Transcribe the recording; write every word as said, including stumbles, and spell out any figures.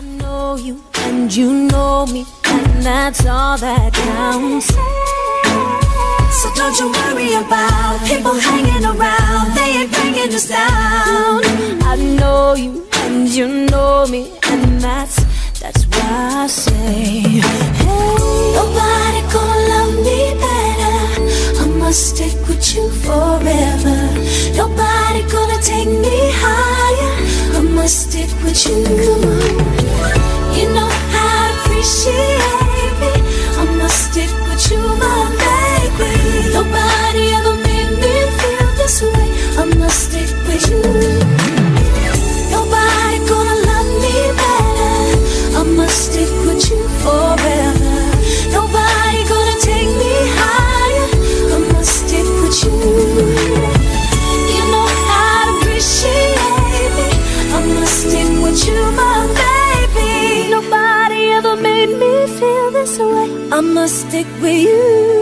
know you and you know me, and that's all that counts. So don't you worry about people hanging around, they ain't bringing us down. I know you and you know me, and that's, that's why I say, hey, nobody gonna love me better, I must stick with you forever. Nobody gonna take me higher, I must stick with you. Come on, you know how to appreciate me, I must stick with you, my baby. Nobody ever made me feel this way, I must stick with you. Nobody gonna love me better, I must stick with you forever. Nobody gonna take me higher, I must stick with you. You know how to appreciate me, I must stick with you, my baby. Nobody ever made me feel this way, I must stick with you.